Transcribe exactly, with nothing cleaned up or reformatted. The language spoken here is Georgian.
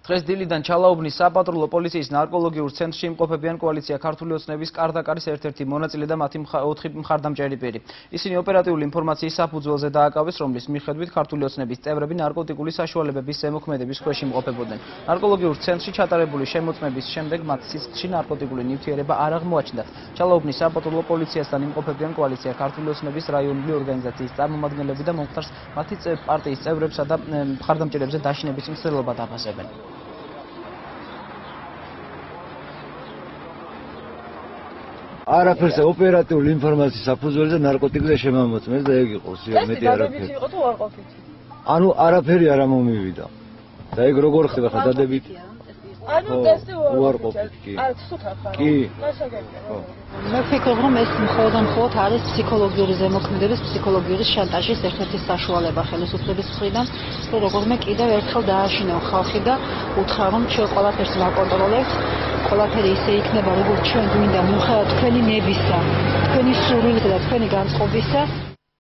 დღეს დილიდან ჩალაუბნის საპატრულო პოლიციის ნარკოლოგიურ ცენტრში იმყოფებიან კოალიცია ქართული ოცნების კარდაკარის ერთ-ერთი მონაწილე და მათი ოთხი მხარდამჭერი პირი. ისინი ოპერატიული ინფორმაციის საფუძველზე დააკავეს, რომლის მიხედვით ქართული ოცნების წევრები ნარკოტიკული საშუალებების ზემოქმედების ქვეშ იმყოფებოდნენ. ნარკოლოგიურ ცენტრში ჩატარებული შემოწმების შემდეგ მათ სისხლში ნარკოტიკული ნივთიერება არ აღმოაჩნდათ. ჩალაუბნის საპატრულო პოლიციასთან იმყოფებიან კოალიცია ქართული ოცნების რაიონული ორგანიზაციის წარმომადგენლები და მომხდარს მათი პარტიის წევრებსა და მხარდამჭერებზე დაშინების მცდელობა დაფასებენ. არაფერს ოპერატიული ინფორმაციის საფუძველზე ნარკოტიკზე შემამოწმეს და ეგ იყოს მეტი არაფერი. ეს იყო თუ არ ყოფით? ანუ არაფერი არ მომივიდა. და ეგ როგორ ხდება ხა დადებით? ანუ ტესტი უარ ყოფით კი. არ ცუთა ხარ. კი. მასაგებია. მე ვფიქრობ, რომ ეს მხოლოდ და მხოლოდ არის ფსიქოლოგიური ზემოქმედების, ფსიქოლოგიური შანტაჟის ერთ-ერთი საშუალება ხელისუფლების მხრიდან, რომ როგორმე კიდევ ერთხელ დააშინა ხალხი და უთხრა, რომ ჩვენ ყველაფერს ვაკონტროლებთ, ყველაფერი ისე იქნება, როგორც ჩვენ გვინდა, მიუხედავად თქვენი ნებისა, თქვენი სურვილისა და თქვენი განწყობისა.